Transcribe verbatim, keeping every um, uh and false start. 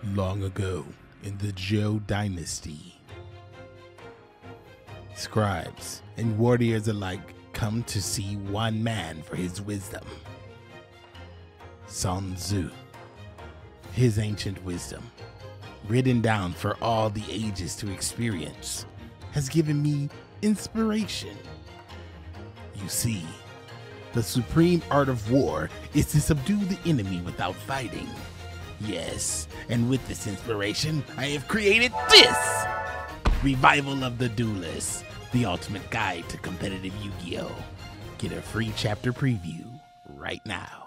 Long ago, in the Yugioh dynasty, scribes and warriors alike come to see one man for his wisdom. Sun Tzu. His ancient wisdom, written down for all the ages to experience, has given me inspiration. You see, the supreme art of war is to subdue the enemy without fighting. Yes, and with this inspiration, I have created this! Revival of the Duelists, the ultimate guide to competitive Yu-Gi-Oh! Get a free chapter preview right now.